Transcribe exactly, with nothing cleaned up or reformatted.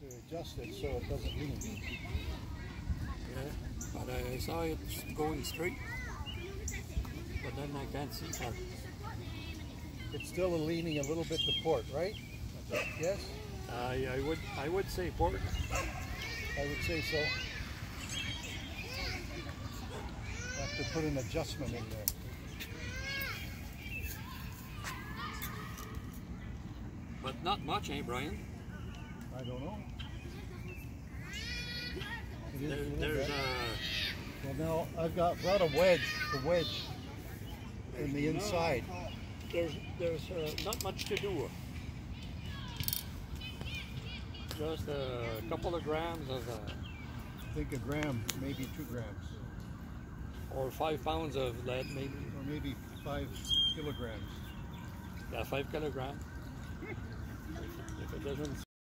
to adjust it so it doesn't lean. Yeah, but I saw it going straight, but then I can't see far. It's still leaning a little bit to port, right? Yes? I, I would I would say port. I would say so. Have to put an adjustment in there. But not much, eh, Brian? I don't know. It is There, a little there's bit. a... Well, now I've got brought a wedge, the wedge in the inside. There's, there's uh, not much to do. Just a couple of grams of, uh, I think a gram, maybe two grams, or five pounds of lead, maybe. or maybe five kilograms. Yeah, five kilograms. If it doesn't